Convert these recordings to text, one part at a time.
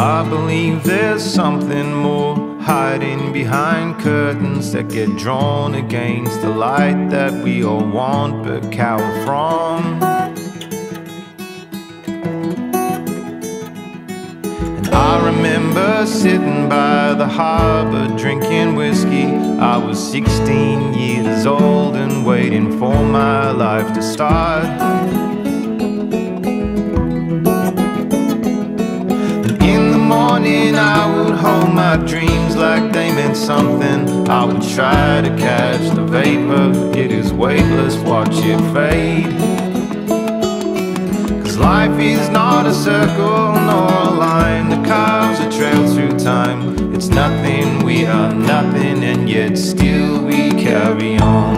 I believe there's something more hiding behind curtains that get drawn against the light that we all want but cower from. And I remember sitting by the harbor drinking whiskey. I was 16 years old and waiting for my life to start. I would hold my dreams like they meant something. I would try to catch the vapor. It is weightless, watch it fade. 'Cause life is not a circle nor a line that carves a trail through time. It's nothing, we are nothing, and yet still we carry on.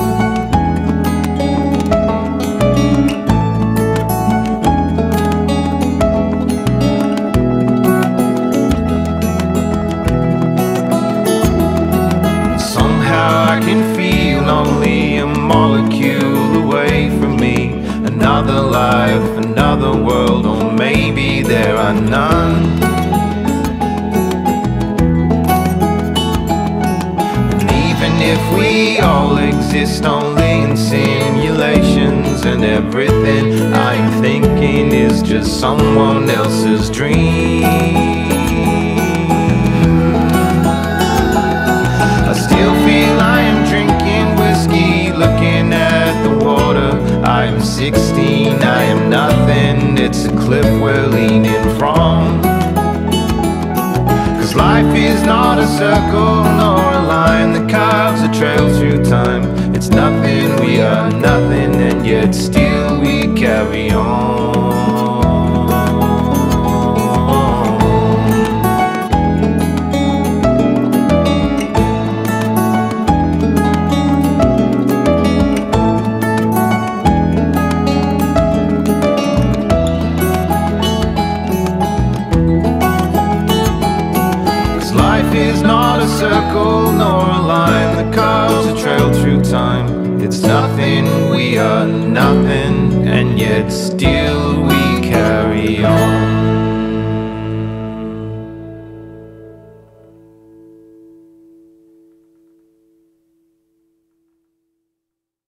I can feel only a molecule away from me. Another life, another world, or maybe there are none. And even if we all exist only in simulations, and everything I'm thinking is just someone else's dream, I still feel I am drinking whiskey, looking at the water. I am 16, I am nothing, it's a cliff we're leaning from. 'Cause life is not a circle nor a line that carves a trail through time. It's nothing, we are nothing, and yet still we carry on.